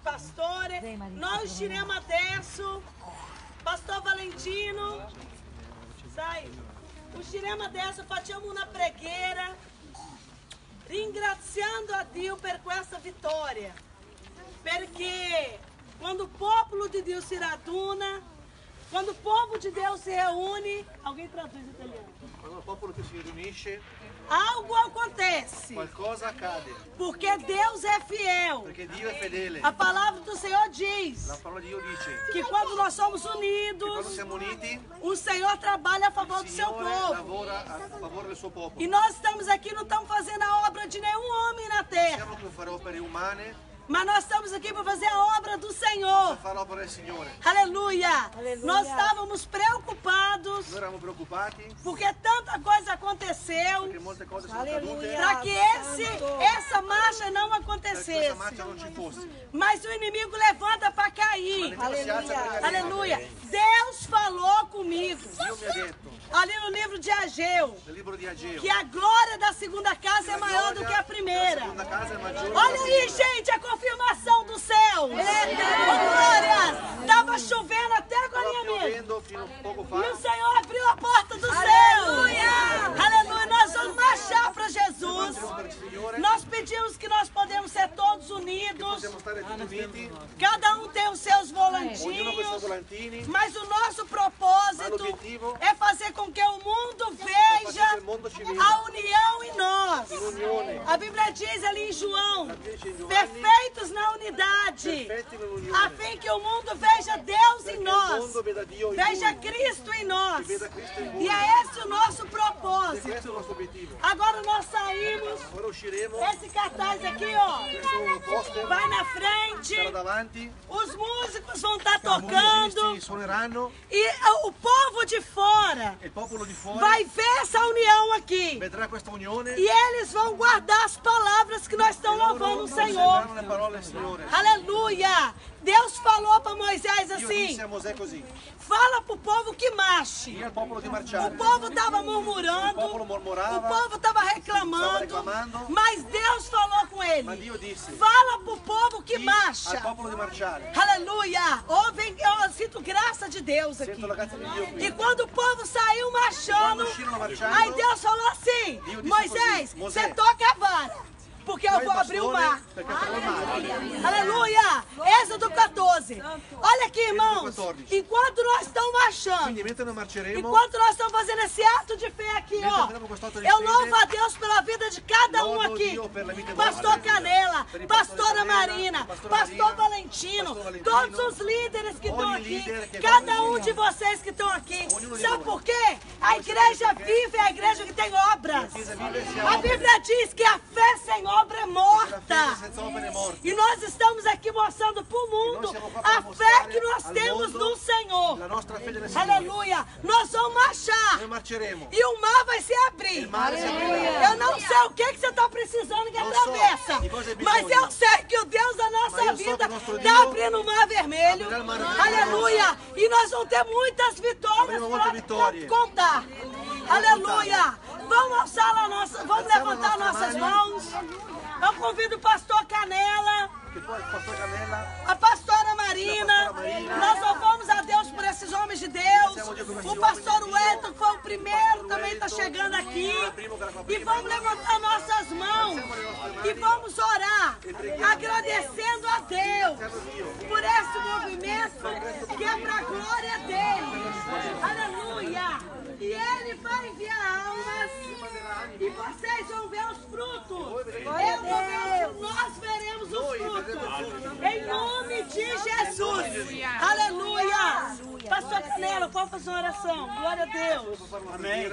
pastore, noi usciremo adesso, pastor Valentino, sai, usciremo adesso, facciamo una preghiera, ringraziando a Dio per questa vittoria, perché quando o popolo de Deus se raduna, quando o povo de Deus se reúne, alguém traduz em italiano? Quando o popolo che si riunisce, algo acontece. qualcosa accade. Porque Deus é fiel. Perché Dio è fedele. A palavra do Senhor diz La parola di Dio dice que quando nós somos che quando unidos, siamo uniti, o Senhor trabalha a favor il do seu Signore povo. lavora a favore del suo popolo. E nós estamos aqui, não estamos fazendo a obra de nenhum homem na terra, Siamo qui a fare opere umane, mas nós estamos aqui para fazer a obra do Senhor. per fare l'opera del Signore. Aleluia! Nós estávamos preocupados Noi eravamo preoccupati porque tanta coisa aconteceu perché molte cose sono accadute para que essa marcha não per acontecesse. questa marcia non ci fosse. Mas o inimigo levanta para cair. Ma si alza per cadere. Aleluia! Deus falou comigo Dio mi ha detto ali no livro de Ageu nel libro di Ageo que a glória da segunda casa é maior do que a la primeira. seconda casa è maggiore Olha della aí, prima. gente, a confirmação do céu. Oh, glória! Estava chovendo até agora, Stava minha amiga. piovendo fino a poco E fa. o Senhor abriu a porta do céu. Aleluia! Nós vamos marchar para Jesus. Per il Signore Nós pedimos que nós podemos ser todos unidos. possiamo stare tutti uniti, Cada um tem os seus ognuno con i suoi volantinhos. volantini, Mas o nosso ma propósito l'obiettivo é fazer com que o mundo è far sì veja che il mondo ci a veda união em nós. in unione, A Bíblia diz ali em João, dice in Giovanni, perfeitos na unidade, perfetti a nell'unione, fim que o mundo veja Deus perché em il nós, mondo veda Dio in veja noi, Cristo em nós. che veda Cristo in E voi. é esse o nosso E propósito. questo è il nostro obiettivo. Agora nós saímos, Ora usciremo, esse cartaz aqui, ó, questo poster vai na frente, sarà davanti, os músicos vão estar i tocando musicisti suoneranno e o povo de fora e il popolo di fuori vai ver essa união aqui. vedrà questa unione E eles vão guardar as palavras que nós estamos louvando o Senhor. osserveranno le parole del Signore. Aleluia! Deus falou para Moisés Dio assim: disse a Mosè così, fala para o povo que marche. dica al popolo di O marciare. povo estava Il murmurando, popolo o mormorava, povo estava reclamando, reclamando, mas Deus falou com ma ele: Dio disse, fala para o povo que dica marcha. al popolo di marciare. Aleluia! Eu sinto graça de Deus aqui. Sento la grazia di Dio qui. E quando o povo saiu Quando marchando, uscirono marciando, aí Deus falou assim: Dio disse Moisés, così, você Mosè, toca a vara, porque eu fai il vou abrir o bastone, mar. perché farò il mare. Aleluia! Êxodo 14. Olha aqui, irmãos. Êxodo 14. Enquanto nós estamos marchando, Quindi mentre noi marceremo, enquanto nós estamos fazendo esse ato de fé aqui, mentre ó, faremo questo atto di eu fede, louvo a Deus pela vida de cada um lodo aqui. Dio per la vita di Pastor voi. Canela, Per il pastora pastore Canela, Marina, pastor pastor Marina, Valentino, pastor Valentino, todos os líderes que estão ogni aqui, líder que cada vai um aqui. de vocês que estão aqui. Ognuno di Sabe voi. por quê? A igreja vive é a igreja que tem obras. Chiesa vive e si A opera. Bíblia diz que a fé sem obra é La fede morta. senza opere è morta. E nós estamos aqui mostrando para o mundo siamo qua a per fé mostrare que nós al temos mondo no Senhor. La nostra fede nel Signore. Aleluia! Nós vamos marchar Noi marceremo. e o mar vai se abrir. Il mare si aprirà. Eu não sei o que você está precisando que Não sou. atravessa, De coisa é mas bisogno. eu sei que o Deus da nossa Mas eu sou vida que o nosso está Dio abrindo o mar vermelho. abrirá o mar vermelho. Aleluia! E nós vamos ter muitas vitórias Abrimo muita para vitória. contar. Aleluia! Vamos alçar a nossa, vamos Alziamo levantar a nossa nossas mão. mãos. Eu convido o pastor Canela, Che poi il pastore Canella, a pastora Marina. Nós louvamos a Deus por esses homens de Deus. O pastor Wellington que foi o primeiro, também está chegando aqui. E vamos levantar nossas mãos e vamos orar, agradecendo a Deus por esse movimento que é para a glória dele. Aleluia! E ele vai enviar almas e vocês vão ver os frutos. Eu vou ver os frutos, nós veremos os frutos. Em nome de Jesus. Aleluia. Pastor Canela, qual foi a sua oração? Glória a Deus. Amém.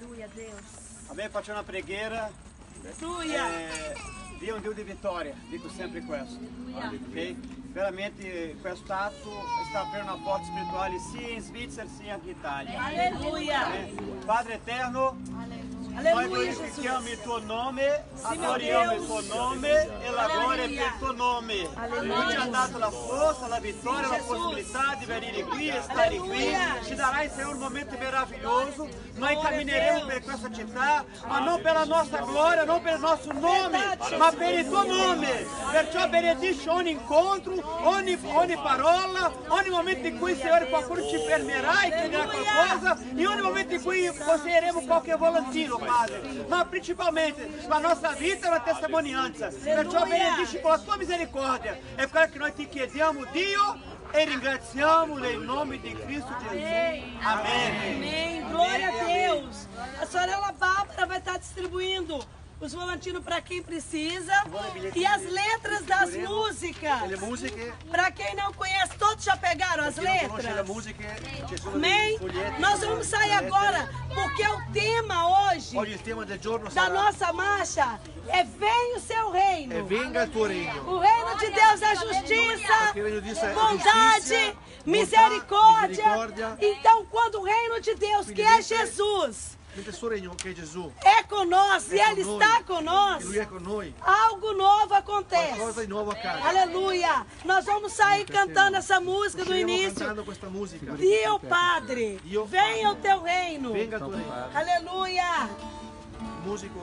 Amém. Faccio una preghiera. Aleluia. Dio è un Dio di vittoria, dico sempre questo. Ok? Veramente questo atto sta aprendo una porta spirituale sia in Svizzera sia anche in Italia. Aleluia. Padre eterno, Aleluia, glorificamos Jesus. il tuo nome, Sim, adoriamo meu il tuo Deus. nome e la gloria è per il tuo nome. Aleluia. Tu ci ha dato la forza, la vittoria, Sim, la Jesus. possibilità di venire qui e stare qui. Aleluia. Ci darai, Senhor, un momento meraviglioso. Noi Glória a cammineremo Deus. per questa città, ma non per la nostra gloria, non per il nostro nome, Verdade, ma Jesus. per il tuo nome. Perciò benedici ogni incontro, ogni parola, ogni momento in cui, Signore, qualcuno ci fermerà e chiederà Aleluia. qualcosa, e ogni momento in cui conseguiremo qualche volantino, Padre. Ma principalmente la nostra vita è una testimonianza. Perciò benedici con la tua misericordia. È quello che noi ti chiediamo, Dio, e ringraziamo nel nome di Cristo Jesus. Amém. Amém. Glória a Deus. A senhora Bárbara vai estar distribuindo os volantinos para quem precisa e as letras das músicas. Le musiche, Para quem não conhece, todos já pegaram as chi non conosce le letras? musiche, ci sono Amém? dei foglietti. Nós vamos sair agora porque o tema hoje Oggi il tema del giorno da sarà nossa marcha é Venha o seu reino. E venga il tuo regno. O reino de Deus é justiça, Perché il regno di Dio è bondade, giustizia, misericórdia. misericórdia. Então, quando o reino de Deus, que é Jesus, Mentre il suo regno, che è Gesù, é conosco e è Ele con noi, está e conosco, Lui è con noi, algo novo qualcosa acontece. di nuovo accade. Aleluia! Nós vamos sair cantando essa música do Usciremo início. cantando questa musica. Dio Padre, Dio venha o teu reino. Venga il tuo regno. Aleluia! Il musico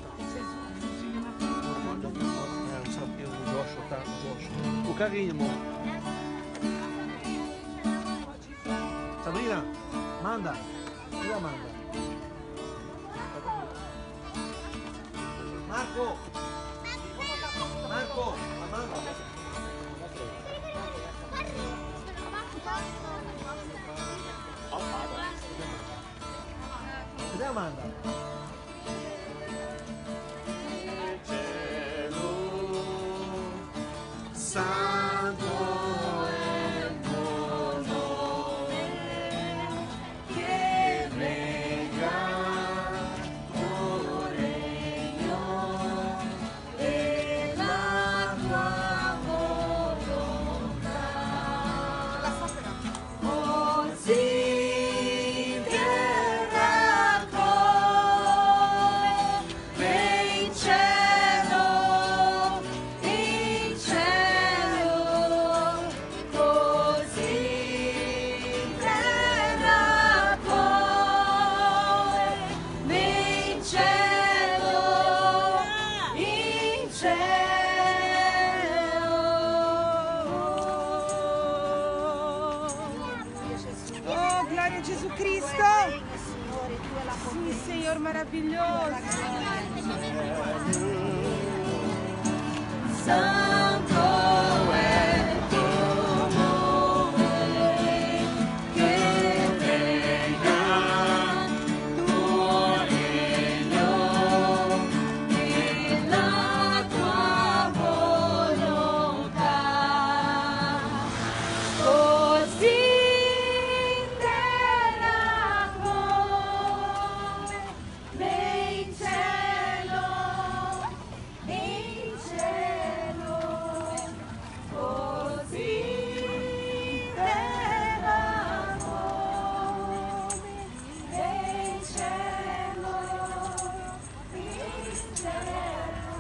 non so più o carino. Sabrina, manda. Chi la manda? Marco! Marco, Amanda. Dov'è Amanda? Santo è il tuo nome, che venga il tuo regno e la tua volontà. Così in terra come in cielo, così in terra come in cielo, in cielo. Oh, glória a Jesus Cristo! Sim, Senhor maravilhoso! Santo é teu nome, que venha tuo regno e la tua volontà, così in terra come in cielo, così in terra come in cielo, in cielo.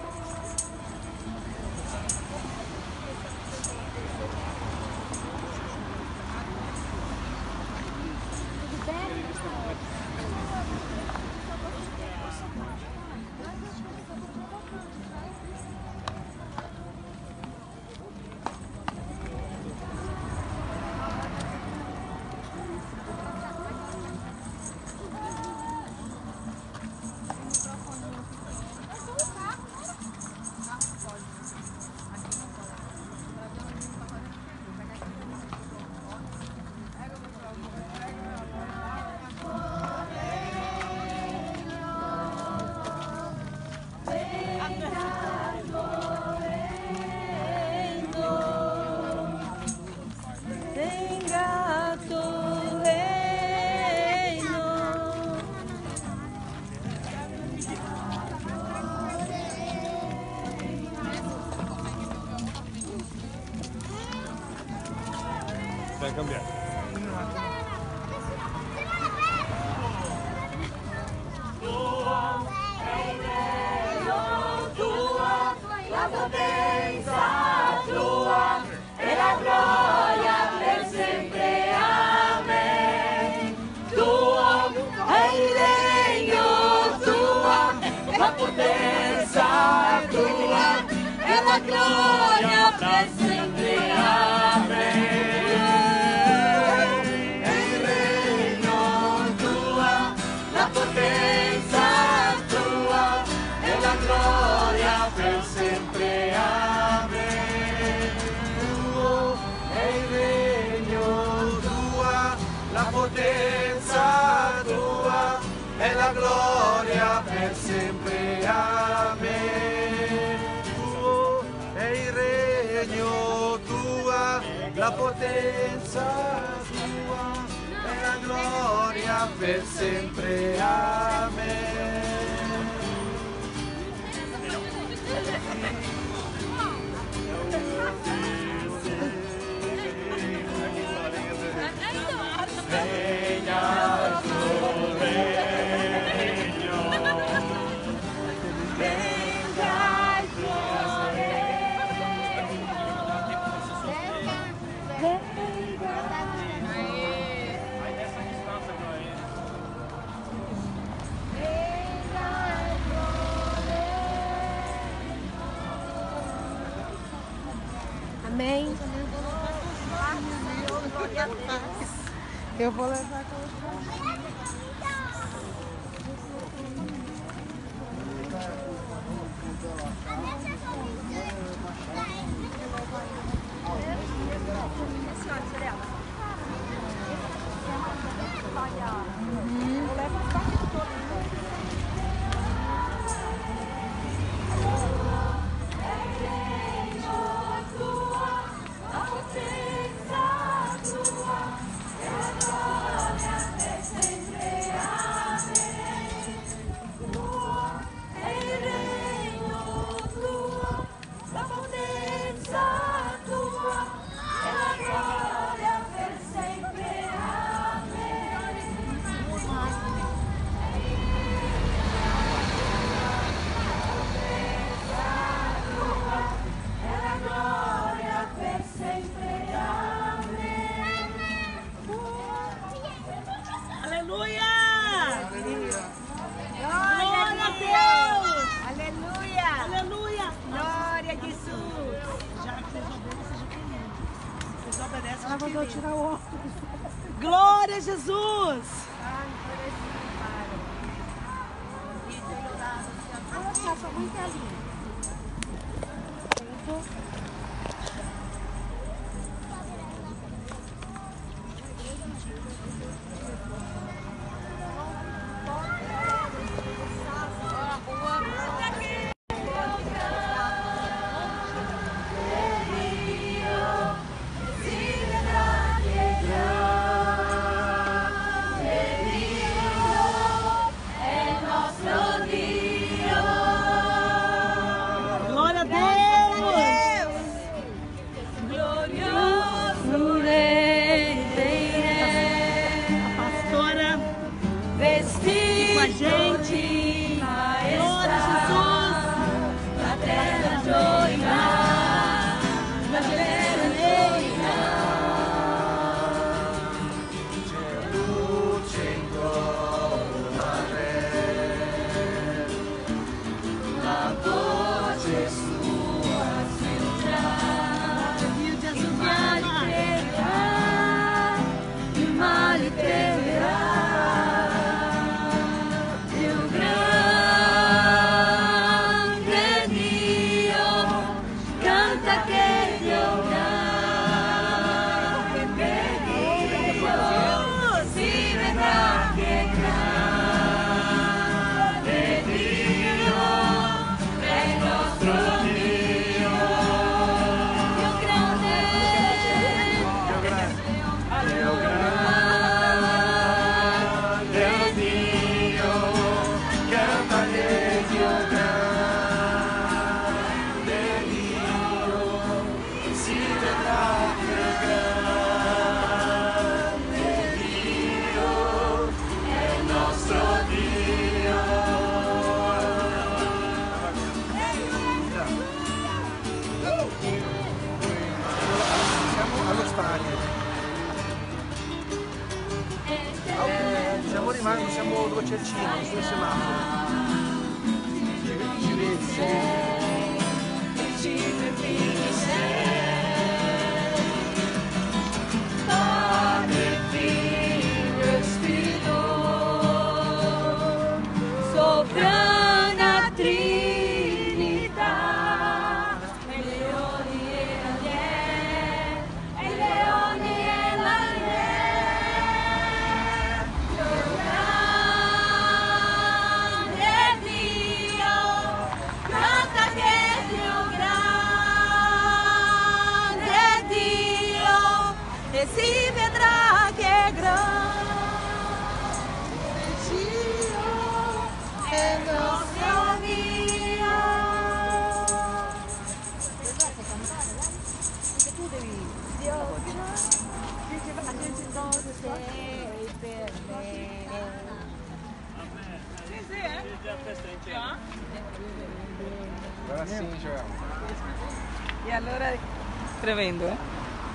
Venga tu reino. Vai cambiare. regno tua, la potenza tua e la gloria per sempre. Amen. Venga il tuo regno, venga il tuo Amém. Eu vou levar Glória a Jesus! Siamo rimasti, siamo dove c'è il cinema, sul semaforo. Ci vedi? Yeah. e si vedrà che grande Dio è nostra via. Sei per me. Agora sim, Joel. E allora tremendo, eh?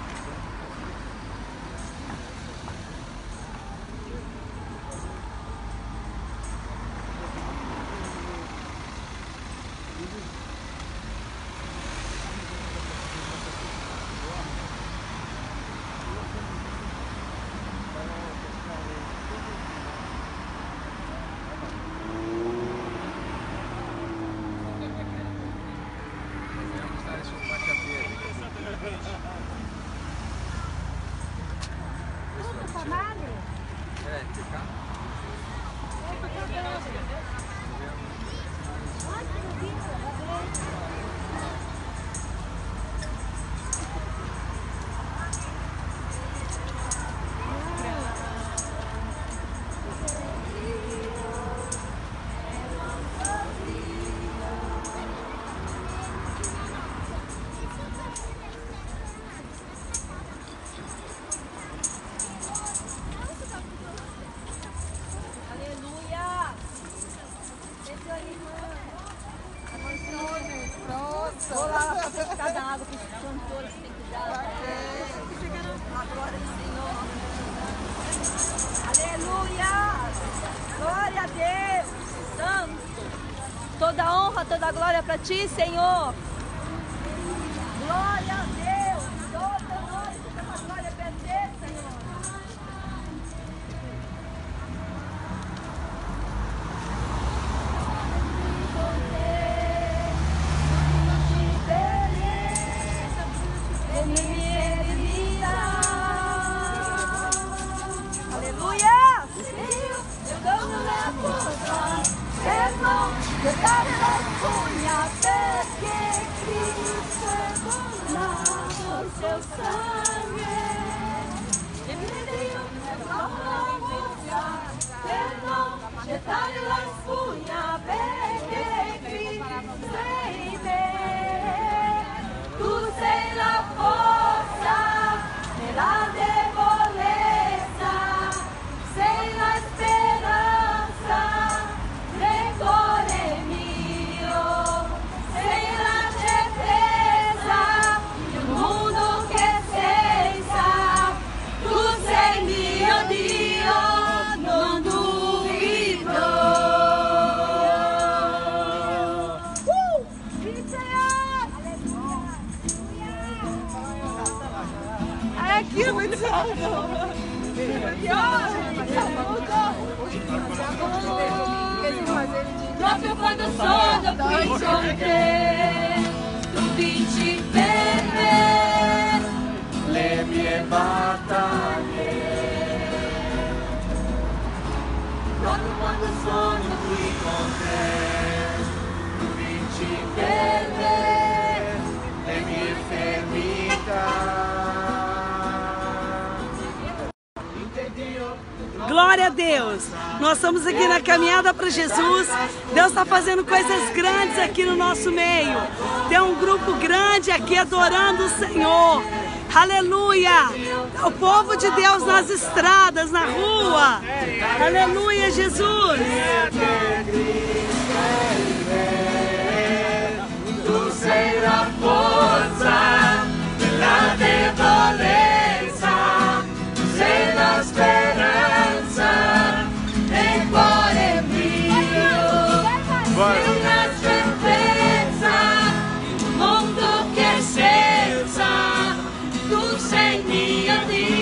Vou lá para pescar da água que os cantores têm que dar. A glória do Senhor. Aleluia! Glória a Deus! Santo! Toda honra, toda glória para ti, Senhor. Glória a Deus! Toda honra e toda glória para ti, Senhor. Gettare la spugna perché Cristo sei in me. Tu sei la forza nella debolezza, sei la speranza nel cuore mio, sei la certezza di un mondo che senza, tu sei mio Dio, non duvido. Aqui é muito alto. Proprio quando sono qui con te, tu vinci per me Le mie battaglie. proprio quando sono qui con te, tu vinci per me Le mie infermità. Glória a Deus! Nós estamos aqui na caminhada para Jesus. Deus está fazendo coisas grandes aqui no nosso meio. Tem um grupo grande aqui adorando o Senhor. Aleluia! O povo de Deus nas estradas, na rua. Aleluia, Jesus! Tu sei la forza nella debolezza, sei la speranza nel cuore mio, sei una certezza, un mondo che senza, tu sei mio Dio.